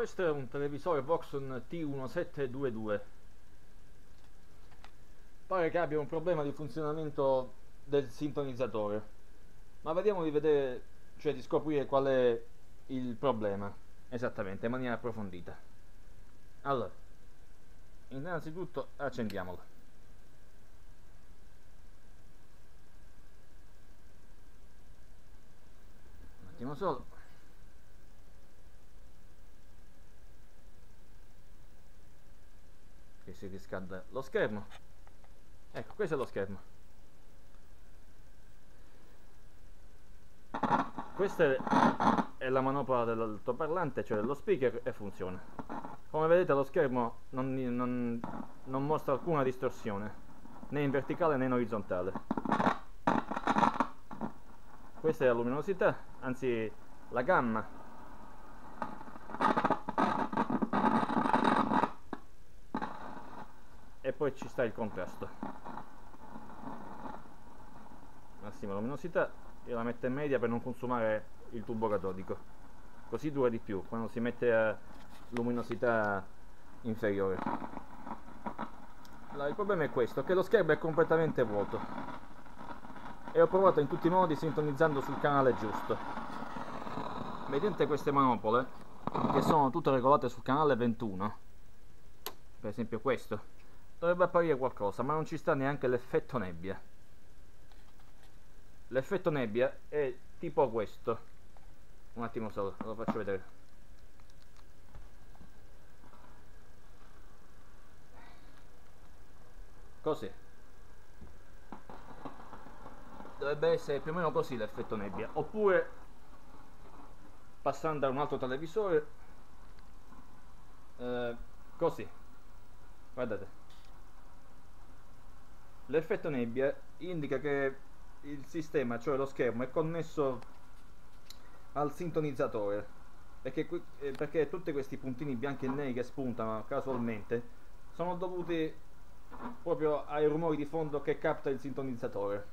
questo è un televisore Voxon T1722. Pare che abbia un problema di funzionamento del sintonizzatore, ma vediamo di vedere, cioè di scoprire qual è il problema esattamente in maniera approfondita. Allora, innanzitutto accendiamolo. Un attimo solo. Che si riscalda lo schermo. Ecco, questo è lo schermo. Questa è la manopola dell'altoparlante, cioè dello speaker, e funziona. Come vedete lo schermo non mostra alcuna distorsione, né in verticale né in orizzontale. Questa è la luminosità, anzi la gamma. E poi ci sta il contrasto. Massima luminosità, io la metto in media per non consumare il tubo catodico, così dura di più quando si mette a luminosità inferiore. Allora, il problema è questo, che lo schermo è completamente vuoto e ho provato in tutti i modi sintonizzando sul canale giusto mediante queste manopole che sono tutte regolate sul canale 21. Per esempio questo dovrebbe apparire qualcosa, ma non ci sta neanche l'effetto nebbia. L'effetto nebbia è tipo questo. Un attimo solo, lo faccio vedere. Così. Dovrebbe essere più o meno così l'effetto nebbia. Oppure, passando da un altro televisore, così. Guardate. L'effetto nebbia indica che il sistema, cioè lo schermo, è connesso al sintonizzatore, perché tutti questi puntini bianchi e neri che spuntano casualmente sono dovuti proprio ai rumori di fondo che capta il sintonizzatore.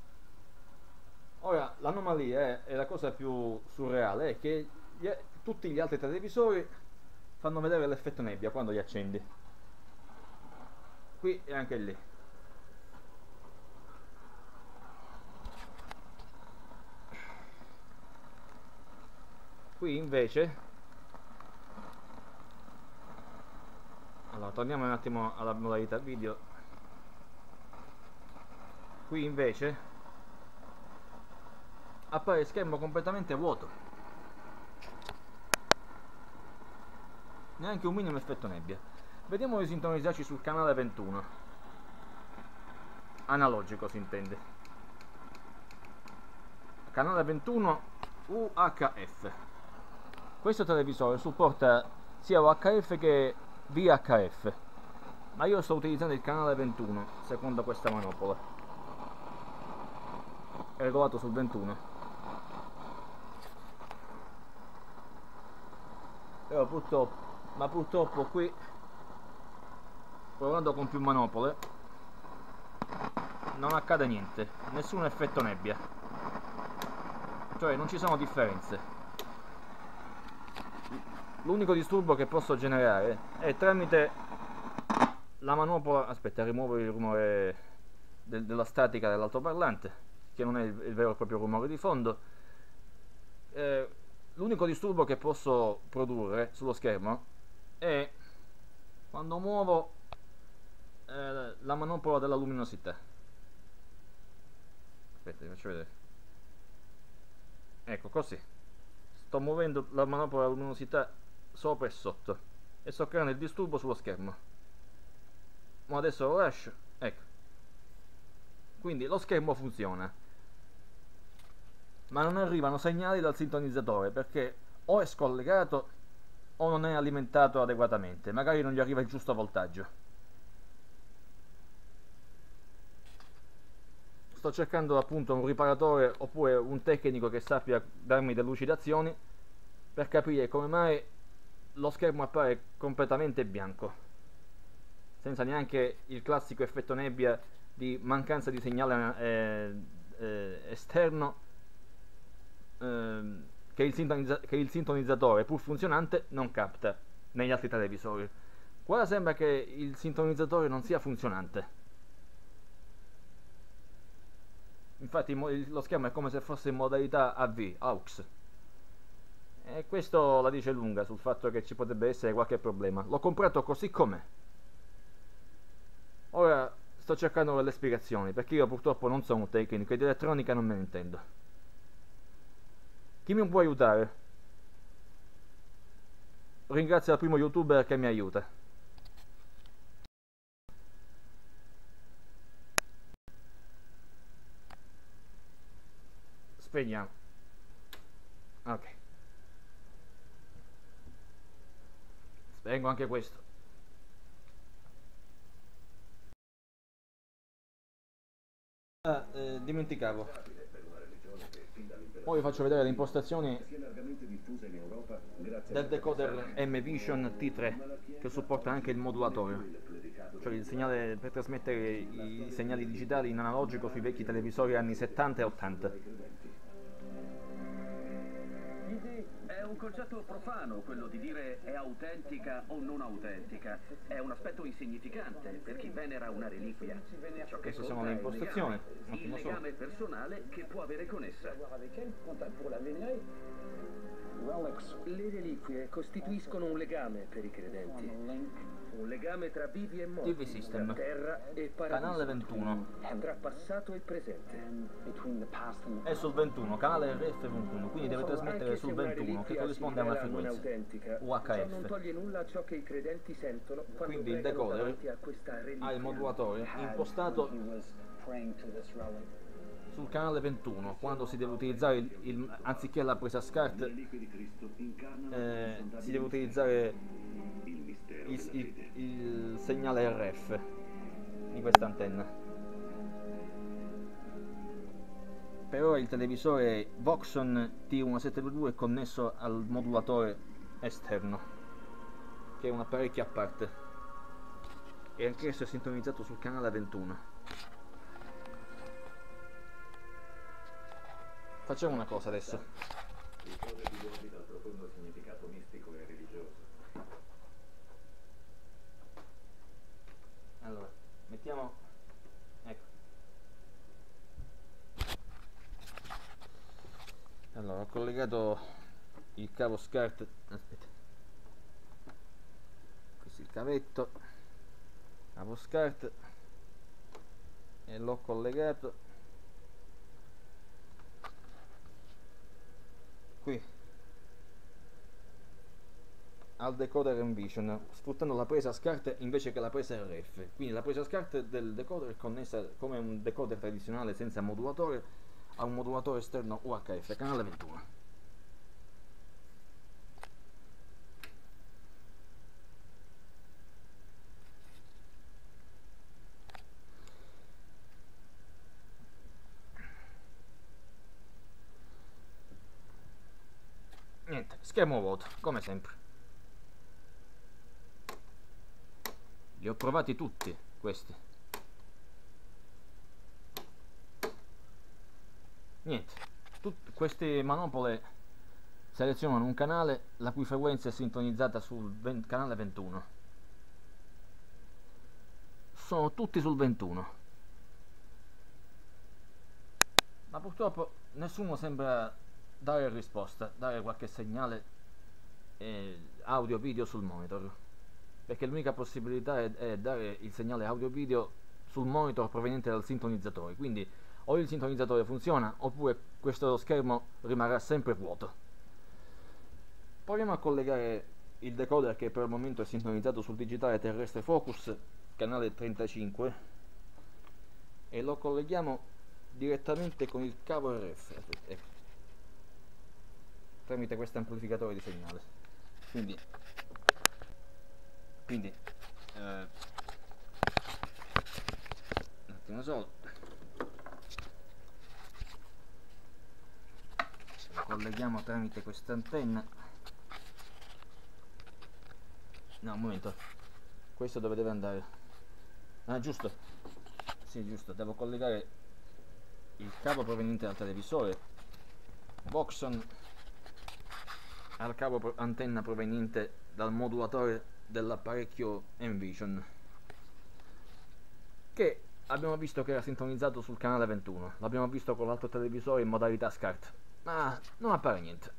Ora l'anomalia è la cosa più surreale, è che tutti gli altri televisori fanno vedere l'effetto nebbia quando li accendi, qui e anche lì. Qui invece, allora torniamo un attimo alla modalità video. Qui invece appare schermo completamente vuoto, neanche un minimo effetto nebbia. Vediamo di sintonizzarci sul canale 21 analogico, si intende, canale 21 UHF. Questo televisore supporta sia UHF che VHF, ma io sto utilizzando il canale 21 secondo questa manopola, è regolato sul 21. Però purtroppo qui, provando con più manopole, non accade niente, nessun effetto nebbia, cioè non ci sono differenze. L'unico disturbo che posso generare è tramite la manopola. Aspetta, rimuovo il rumore della statica dell'altoparlante, che non è il vero e proprio rumore di fondo. L'unico disturbo che posso produrre sullo schermo è quando muovo la manopola della luminosità. Aspetta, vi faccio vedere. Ecco, così sto muovendo la manopola della luminosità sopra e sotto e sto creando il disturbo sullo schermo. Ma adesso lo lascio, ecco. Quindi lo schermo funziona, ma non arrivano segnali dal sintonizzatore perché o è scollegato o non è alimentato adeguatamente, magari non gli arriva il giusto voltaggio. Sto cercando appunto un riparatore oppure un tecnico che sappia darmi delucidazioni per capire come mai lo schermo appare completamente bianco, senza neanche il classico effetto nebbia di mancanza di segnale esterno che il sintonizzatore, pur funzionante, non capta negli altri televisori. Qua sembra che il sintonizzatore non sia funzionante. Infatti lo schermo è come se fosse in modalità AV, AUX. E questo la dice lunga sul fatto che ci potrebbe essere qualche problema. L'ho comprato così com'è. Ora sto cercando delle spiegazioni, perché io purtroppo non sono un tecnico e di elettronica non me ne intendo. Chi mi può aiutare? Ringrazio il primo youtuber che mi aiuta. Spegniamo. Ok. Spengo anche questo. Dimenticavo. Ora vi faccio vedere le impostazioni del decoder M-Vision T3 che supporta anche il modulatore, cioè il segnale per trasmettere i segnali digitali in analogico sui vecchi televisori anni 70 e 80. È un concetto profano quello di dire è autentica o non autentica. È un aspetto insignificante per chi venera una reliquia. Ciò che Queste sono le impostazioni. il legame personale che può avere con essa. Le reliquie costituiscono un legame per i credenti. Un legame tra vivi e morti, TV System. tra terra e paradiso, Canale 21. tra passato e presente. È sul 21, canale RF21, quindi deve trasmettere sul 21 che corrisponde a una frequenza Ciò non toglie UHF. nulla a ciò che i credenti sentono quando Quindi il pregano decoder davanti a questa reliquia. ha il modulatore impostato sul canale 21. Quando si deve utilizzare anziché la presa SCART si deve utilizzare il segnale RF di questa antenna. Per ora il televisore Voxon T1722 è connesso al modulatore esterno, che è un apparecchio a parte, e anch'esso è sintonizzato sul canale 21. Facciamo una cosa adesso. Il codice di orbita dal profondo significato mistico e religioso. Allora, mettiamo, ecco. Allora, ho collegato il cavo SCART, aspetta, questo è il cavetto, cavo SCART, e l'ho collegato qui al decoder M-Vision, sfruttando la presa SCART invece che la presa RF. Quindi la presa SCART del decoder è connessa come un decoder tradizionale senza modulatore a un modulatore esterno UHF, canale 21. Niente, schermo vuoto, come sempre. Li ho provati tutti, questi. Niente, queste manopole selezionano un canale la cui frequenza è sintonizzata sul canale 21. Sono tutti sul 21. Ma purtroppo nessuno sembra dare risposta, dare qualche segnale audio-video sul monitor. Perché l'unica possibilità è dare il segnale audio-video sul monitor proveniente dal sintonizzatore. Quindi o il sintonizzatore funziona oppure questo schermo rimarrà sempre vuoto. Proviamo a collegare il decoder che per il momento è sintonizzato sul digitale terrestre Focus, canale 35, e lo colleghiamo direttamente con il cavo RF, ecco, tramite questo amplificatore di segnale. Quindi un attimo solo, lo colleghiamo tramite questa antenna. No, un momento, questo dove deve andare? Ah, giusto, sì, giusto, devo collegare il cavo proveniente dal televisore Voxon al cavo antenna proveniente dal modulatore dell'apparecchio Envision, che abbiamo visto che era sintonizzato sul canale 21. L'abbiamo visto con l'altro televisore in modalità SCART, ma non appare niente,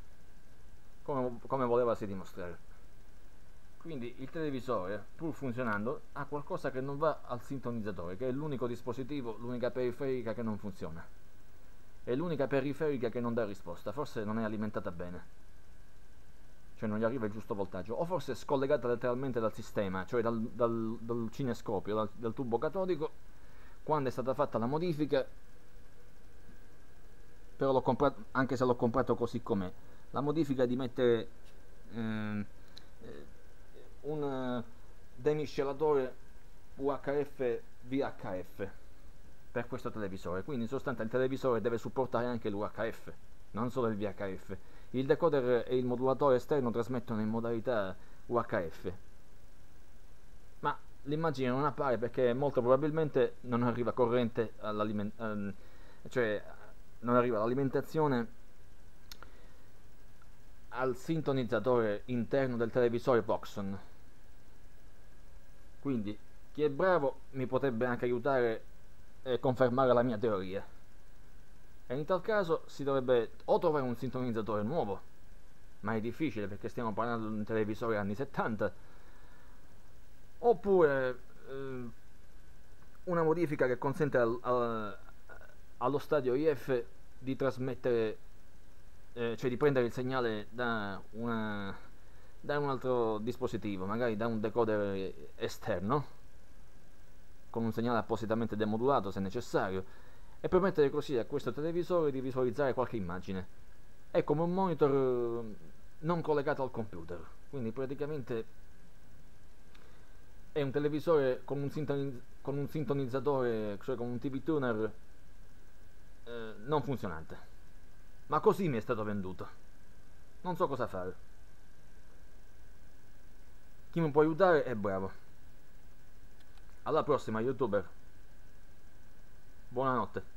come volevasi dimostrare. Quindi il televisore, pur funzionando, ha qualcosa che non va al sintonizzatore, che è l'unico dispositivo, l'unica periferica che non funziona. È l'unica periferica che non dà risposta, forse non è alimentata bene, cioè non gli arriva il giusto voltaggio, o forse è scollegata letteralmente dal sistema, cioè dal cinescopio, dal tubo catodico, quando è stata fatta la modifica. Però l'ho comprato, anche se l'ho comprato così com'è, la modifica di mettere un demiscelatore UHF VHF per questo televisore, quindi in sostanza il televisore deve supportare anche l'UHF, non solo il VHF. Il decoder e il modulatore esterno trasmettono in modalità UHF, ma l'immagine non appare perché molto probabilmente non arriva corrente cioè non arriva l'alimentazione al sintonizzatore interno del televisore Proxon. Quindi chi è bravo mi potrebbe anche aiutare e confermare la mia teoria, e in tal caso si dovrebbe o trovare un sintonizzatore nuovo, ma è difficile perché stiamo parlando di un televisore anni 70, oppure una modifica che consente allo stadio IF di trasmettere, cioè di prendere il segnale da un altro dispositivo, magari da un decoder esterno con un segnale appositamente demodulato se necessario, e permettere così a questo televisore di visualizzare qualche immagine. È come un monitor non collegato al computer, quindi praticamente è un televisore con un sintonizzatore, cioè con un TV tuner non funzionante, ma così mi è stato venduto. Non so cosa fare. Chi mi può aiutare è bravo. Alla prossima, YouTuber. Buonanotte.